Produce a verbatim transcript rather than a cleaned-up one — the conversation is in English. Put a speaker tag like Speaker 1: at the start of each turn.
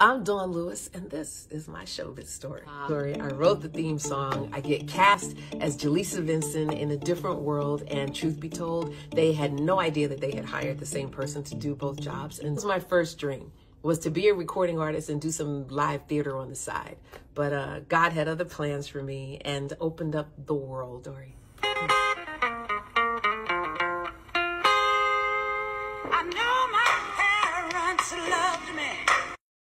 Speaker 1: I'm Dawnn Lewis, and this is my Showbiz Story. Story. I wrote the theme song. I get cast as Jaleesa Vincent in a different world, and truth be told, they had no idea that they had hired the same person to do both jobs. And it was my first dream, was to be a recording artist and do some live theater on the side. But uh, God had other plans for me and opened up the world, Dory.